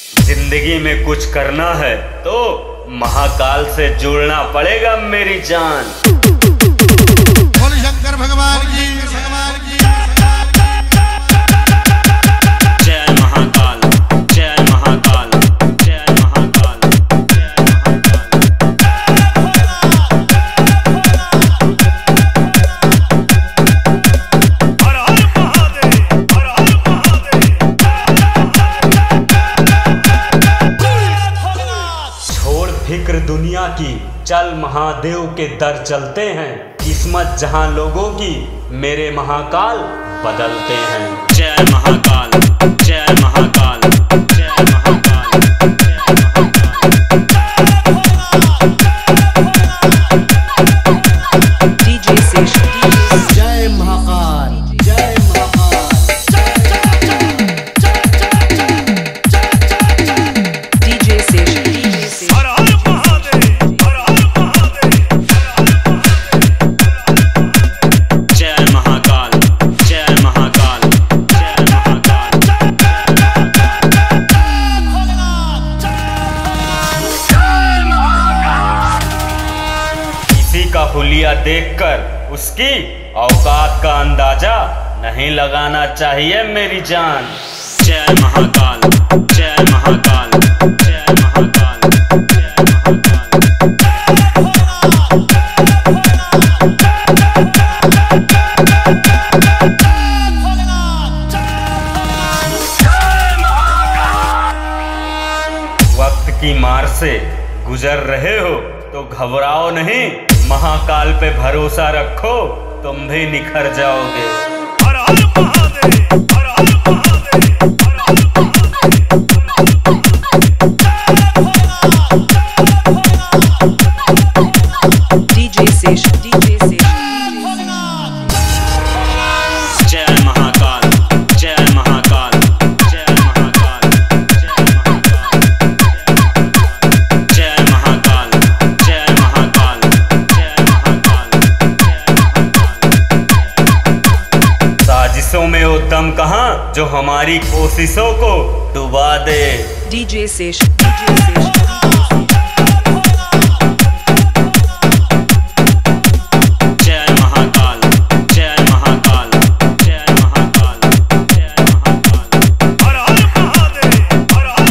जिंदगी में कुछ करना है तो महाकाल से जुड़ना पड़ेगा मेरी जान। बोले शंकर भगवान की। जय महाकाल, जय महाकाल, जय महाकाल, जय महाकाल। छोड़ फिक्र दुनिया की, चल महादेव के दर चलते हैं। किस्मत जहां लोगों की, मेरे महाकाल बदलते हैं। जय महाकाल, जय महाकाल, जय महाकाल, DJ Sesh, जय महाकाल, जय महाकाल, DJ Sesh, हर हर महादेव, हर हर महादेव। जय महाकाल, जय महाकाल, जय महाकाल। किसी का हुलिया देखकर उसकी औकात का अंदाजा नहीं लगाना चाहिए मेरी जान। जय महाकाल, जय महाकाल, जय महाकाल, जय महाकाल। वक्त की मार से गुजर रहे हो तो घबराओ नहीं, महाकाल पे भरोसा रखो, तुम भी निखर जाओगे। हर हर महादेव, हर हर महादेव, हर हर Mahadev. DJ Sesh, DJ Sesh, जय महाकाल, जय महाकाल, जय महाकाल, जय महाकाल, जय महाकाल, जय महाकाल, जय महाकाल, जय महाकाल। साजिशों में वो दम कहाँ जो हमारी कोशिशों को डुबा दे। DJ Sesh, DJ Sesh, जय महाकाल, जय महाकाल, जय महाकाल, जय महाकाल। हर हर महादेव, हर हर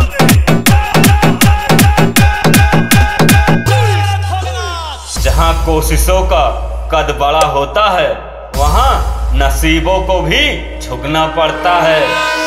महादेव। जहाँ कोशिशों का कद बड़ा होता है, वहाँ नसीबों को भी झुकना पड़ता है।